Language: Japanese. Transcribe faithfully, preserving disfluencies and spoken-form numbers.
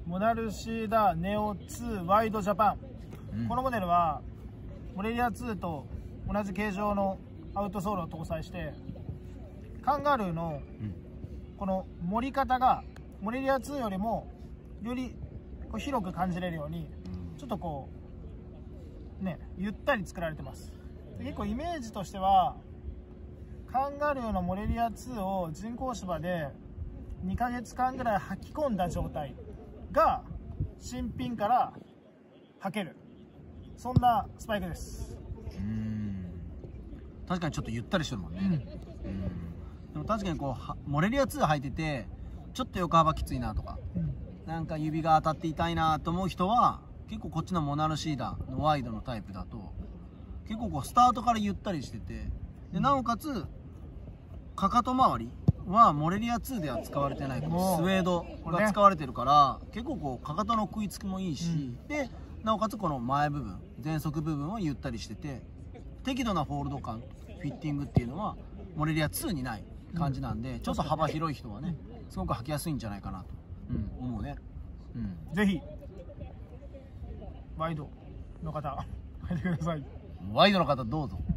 モナルシーダネオツーワイドジャパン、うん、このモデルはモレリアツーと同じ形状のアウトソールを搭載して、カンガルーのこの盛り方がモレリアツーよりもよりこう広く感じれるように、ちょっとこうねゆったり作られてます。結構イメージとしてはカンガルーのモレリアツーを人工芝でにかげつかんぐらい履き込んだ状態が新品から履ける、そんなスパイクです。 うーん、確かにちょっとゆったりしてるもんね。うん、うん、でも確かにこうモレリアツー履いててちょっと横幅きついなとか、うん、なんか指が当たって痛いなと思う人は結構こっちのモナルシーダのワイドのタイプだと結構こうスタートからゆったりしてて、でなおかつかかと周りはモレリアツーでは使われてないスウェードが使われてるから、ね、結構こうかかとの食いつきもいいし、うん、でなおかつこの前部分前足部分はゆったりしてて適度なホールド感フィッティングっていうのはモレリアツーにない感じなんで、うん、ちょっと幅広い人はねすごく履きやすいんじゃないかなと、うん、思うね。 うん、ぜひワイドの方履いてください。 ワイドの方どうぞ。